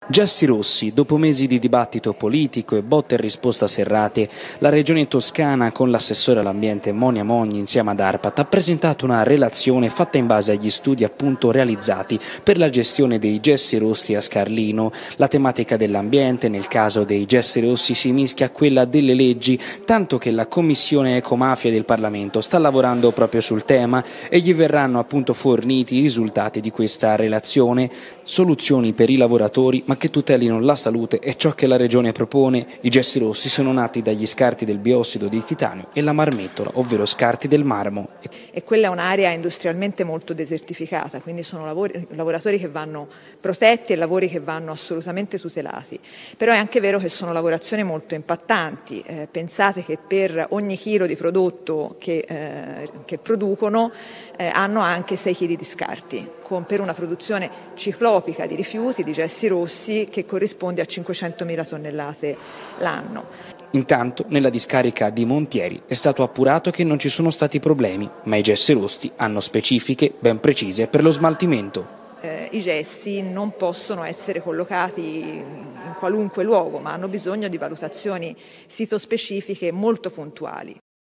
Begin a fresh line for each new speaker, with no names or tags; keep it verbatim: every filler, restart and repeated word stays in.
Gessi rossi, dopo mesi di dibattito politico e botte e risposta serrate, la Regione Toscana con l'assessore all'ambiente Monia Mogni insieme ad ARPAT ha presentato una relazione fatta in base agli studi appunto realizzati per la gestione dei gessi rossi a Scarlino. La tematica dell'ambiente nel caso dei gessi rossi si mischia a quella delle leggi, tanto che la Commissione Ecomafia del Parlamento sta lavorando proprio sul tema e gli verranno appunto forniti i risultati di questa relazione, soluzioni per i lavoratori ma che tutelino la salute è ciò che la Regione propone. I gessi rossi sono nati dagli scarti del biossido di titanio e la marmettola, ovvero scarti del marmo.
E quella è un'area industrialmente molto desertificata, quindi sono lavori, lavoratori che vanno protetti e lavori che vanno assolutamente tutelati. Però è anche vero che sono lavorazioni molto impattanti. Eh, pensate che per ogni chilo di prodotto che, eh, che producono eh, hanno anche sei chili di scarti, con, per una produzione ciclopica di rifiuti, di gessi rossi, che corrisponde a cinquecentomila tonnellate l'anno.
Intanto, nella discarica di Montieri è stato appurato che non ci sono stati problemi, ma i gessi rossi hanno specifiche ben precise per lo smaltimento.
Eh, I gessi non possono essere collocati in qualunque luogo, ma hanno bisogno di valutazioni sitospecifiche molto puntuali.